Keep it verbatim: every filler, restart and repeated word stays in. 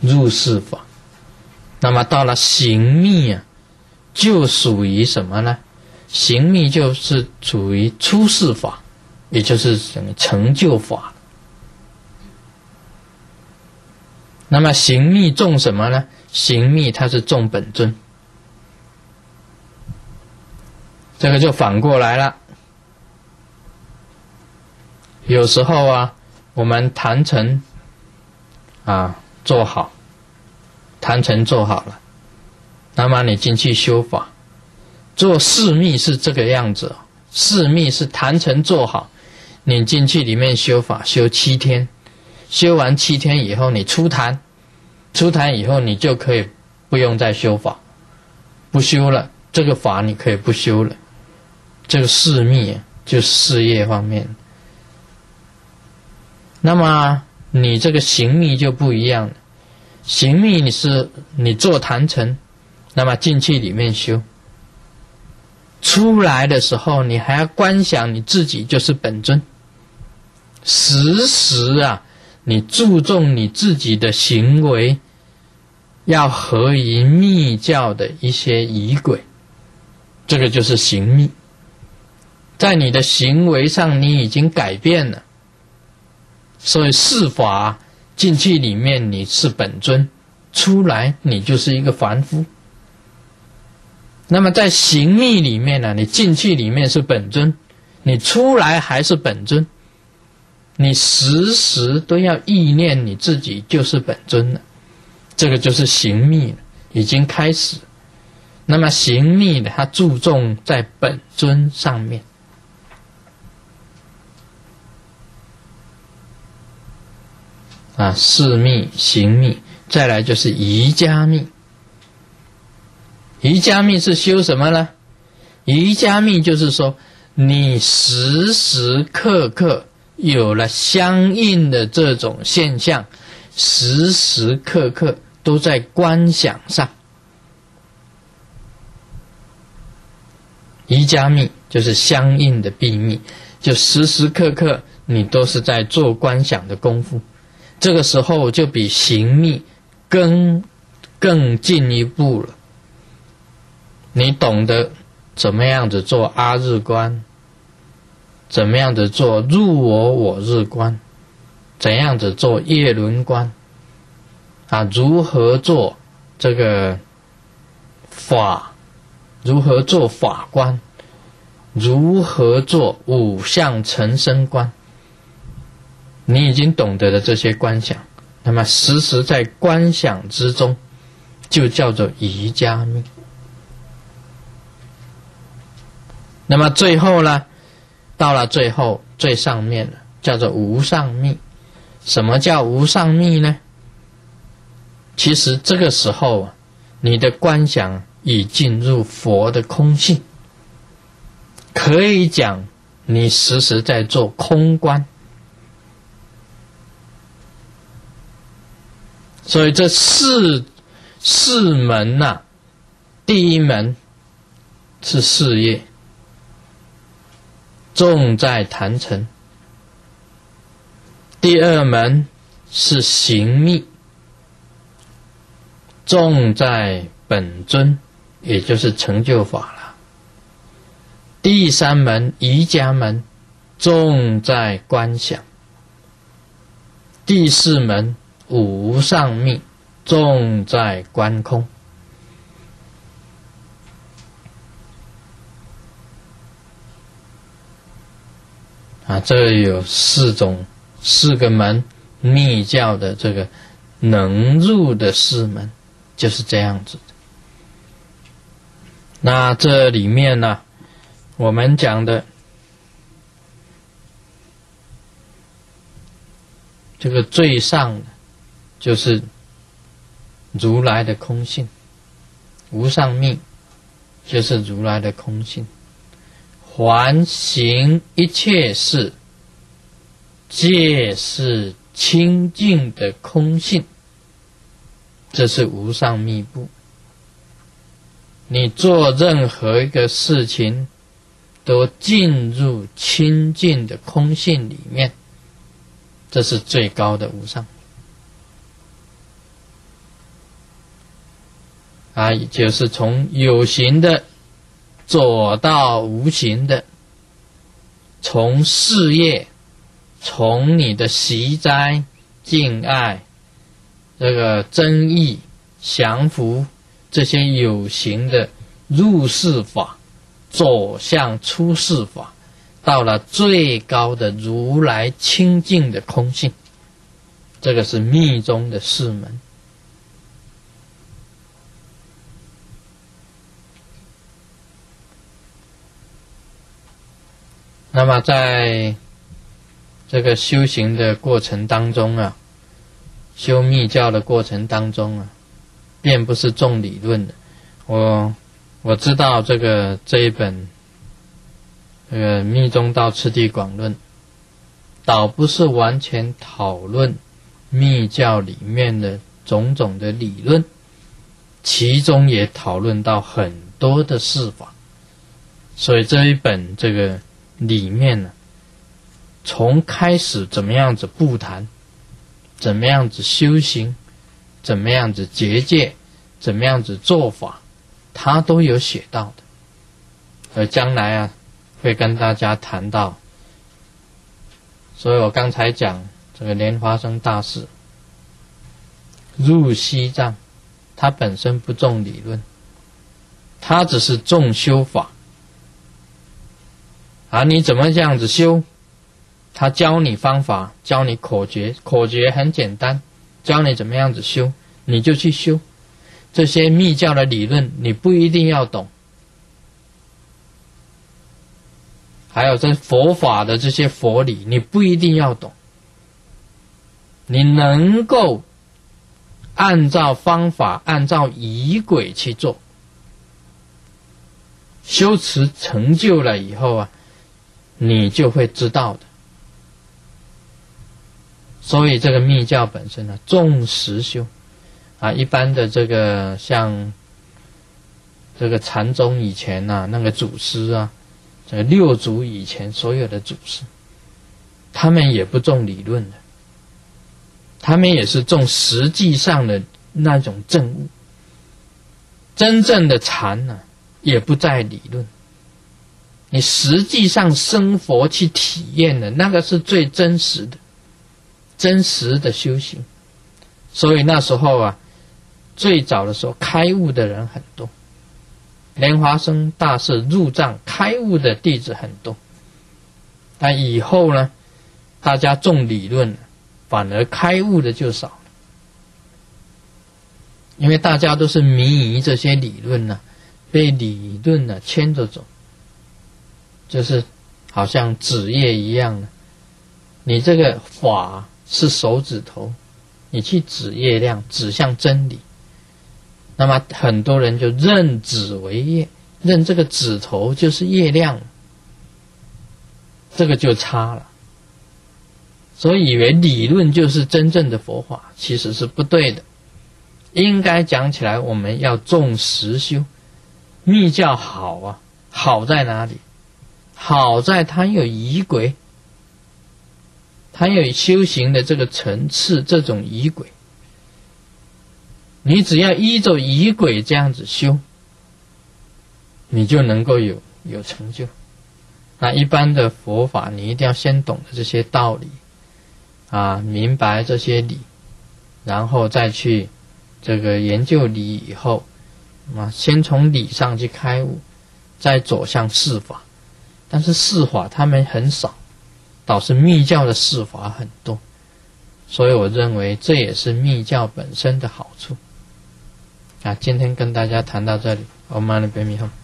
入世法。那么到了行密啊，就属于什么呢？行密就是属于出世法，也就是成就法。那么行密重什么呢？行密它是重本尊，这个就反过来了。有时候啊，我们坛城啊做好，坛城做好了，那么你进去修法，做四密是这个样子，四密是坛城做好，你进去里面修法，修七天，修完七天以后你出坛，出坛以后你就可以不用再修法，不修了，这个法你可以不修了。这个四密就事业方面。那么你这个行密就不一样了，行密你是你做坛城，那么进去里面修，出来的时候你还要观想你自己就是本尊，时时啊你注重你自己的行为要合于密教的一些仪轨，这个就是行密。在你的行为上你已经改变了，所以世法进去里面你是本尊，出来你就是一个凡夫。那么在行密里面呢，你进去里面是本尊，你出来还是本尊，你时时都要意念你自己就是本尊了，这个就是行密了，已经开始。那么行密的它注重在本尊上面。啊，事密、行密，再来就是瑜伽密。瑜伽密是修什么呢？瑜伽密就是说，你时时刻刻有了相应的这种现象，时时刻刻都在观想上。瑜伽密就是相应的闭密，就时时刻刻你都是在做观想的功夫。这个时候就比行密更更进一步了，你懂得怎么样子做阿日观，怎么样子做入我我日观，怎样子做叶轮观啊，如何做这个法，如何做法观，如何做五相成身观，你已经懂得了这些观想，那么时时在观想之中就叫做瑜伽密。那么最后呢，到了最后最上面了，叫做无上密。什么叫无上密呢？其实这个时候啊，你的观想已进入佛的空性，可以讲你时时在做空观。所以这四四门呐、啊，第一门是事业，重在坛城；第二门是行密，重在本尊，也就是成就法了；第三门瑜伽门，重在观想；第四门无上密，重在观空。啊，这有四种四个门，密教的这个能入的四门就是这样子的。那这里面呢，我们讲的这个最上的就是如来的空性，无上密就是如来的空性，还行一切事，皆是清净的空性，这是无上密部。你做任何一个事情都进入清净的空性里面，这是最高的无上。 啊，也就是从有形的走到无形的，从事业，从你的习斋、敬爱、这个增益、降伏这些有形的入世法，走向出世法，到了最高的如来清净的空性，这个是密宗的四门。那么在这个修行的过程当中啊，修密教的过程当中啊，便不是重理论的。我我知道这个这一本这个《密宗道次第广论》，倒不是完全讨论密教里面的种种的理论，其中也讨论到很多的事法。所以这一本这个里面呢，从开始怎么样子布坛，怎么样子修行，怎么样子结界，怎么样子做法，他都有写到的。而将来啊，会跟大家谈到。所以我刚才讲这个莲花生大士入西藏，他本身不重理论，他只是重修法。啊，你怎么这样子修？他教你方法，教你口诀，口诀很简单，教你怎么样子修，你就去修。这些密教的理论你不一定要懂，还有这佛法的这些佛理你不一定要懂，你能够按照方法，按照仪轨去做，修持成就了以后啊，你就会知道的。所以这个密教本身呢，重实修啊，一般的这个像这个禅宗以前啊，那个祖师啊，这个六祖以前所有的祖师，他们也不重理论的，他们也是重实际上的那种证悟。真正的禅呢、啊，也不在理论，你实际上生活去体验的那个是最真实的，真实的修行。所以那时候啊，最早的时候开悟的人很多，莲花生大士入藏开悟的弟子很多。但以后呢，大家重理论，反而开悟的就少了，因为大家都是迷于这些理论呢、啊，被理论呢、啊、牵着走，就是好像指业一样的，你这个法是手指头，你去指业量，指向真理，那么很多人就认指为业，认这个指头就是业量，这个就差了。所以以为理论就是真正的佛法，其实是不对的。应该讲起来，我们要重实修。密教好啊，好在哪里？好在它有仪轨，它有修行的这个层次，这种仪轨。你只要依着仪轨这样子修，你就能够有有成就。那一般的佛法，你一定要先懂得这些道理啊，明白这些理，然后再去这个研究理以后啊，先从理上去开悟，再走向事法。但是事法他们很少，倒是密教的事法很多，所以我认为这也是密教本身的好处啊。今天跟大家谈到这里，Om Mani Padme Hum。